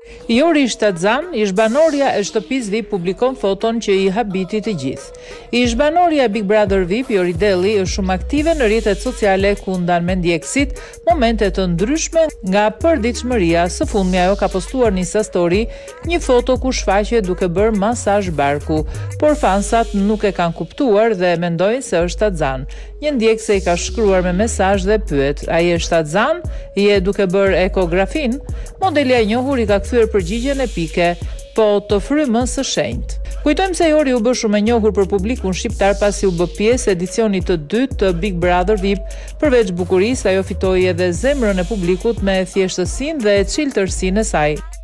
Jori Shtazan, ish-banorja e shtëpisë VIP, publikon foton që i habiti të gjithë. Ish-banorja e Big Brother VIP, Jori Delli, është shumë aktive në rrjetet sociale ku ndan me ndjekësit momente të ndryshme nga përditshmëria. Së fundmi ajo ka postuar në Insta Story një foto ku shfaqet duke bërë masazh barku, por fansat nuk e kanë kuptuar dhe mendojnë se është Shtazan. Një ndjekëse i ka shkruar me mesazh dhe pyet: "Ai është Shtazan? Je duke bërë ekografin?" Modelja e njohur i ka kthyer përgjigjen epike: "Po, të frymën së shenjtë." Kujtojmë se Jori u bë shumë e njohur për publikun shqiptar pasi u bë pjesë e edicionit të dytë të Big Brother VIP. Përveç bukurisë, ajo fitoi edhe zemrën e publikut me thjeshtësinë dhe çiltërsinë e saj.